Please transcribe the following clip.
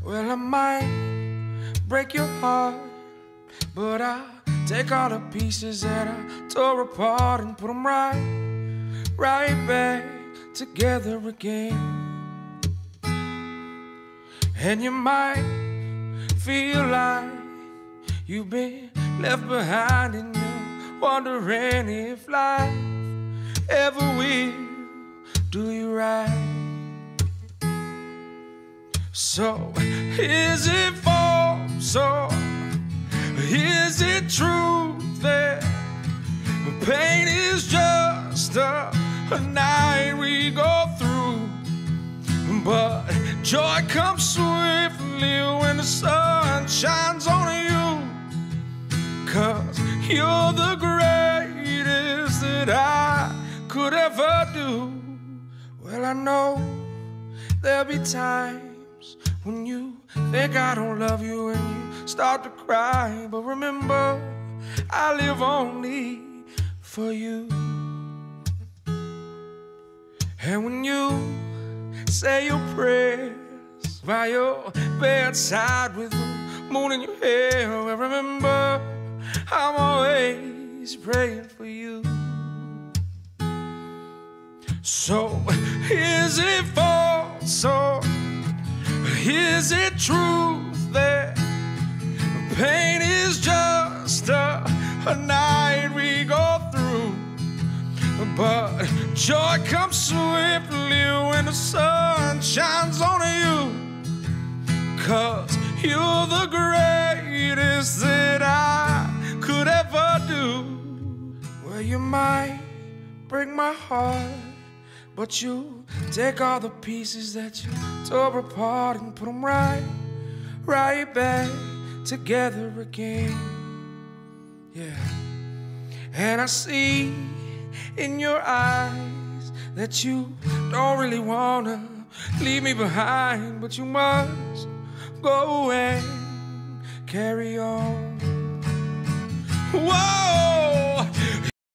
Well, I might break your heart, but I'll take all the pieces that I tore apart and put them right back together again. And you might feel like you've been left behind, and you're wondering if life ever will do you right. So is it false, or is it true that pain is just a night we go through, but joy comes swiftly when the sun shines on you? 'Cause you're the greatest that I could ever do. Well, I know there'll be times when you think I don't love you and you start to cry, but remember, I live only for you. And when you say your prayers by your bedside with the moon in your hair, well, remember, I'm always praying for you. So is it false, or is it true that pain is just a night we go through, but joy comes swiftly when the sun shines on you? 'Cause you're the greatest that I could ever do. Well, you might break my heart, but you take all the pieces that you tore apart and put them right back together again. Yeah. And I see in your eyes that you don't really wanna leave me behind, but you must go and carry on. Whoa.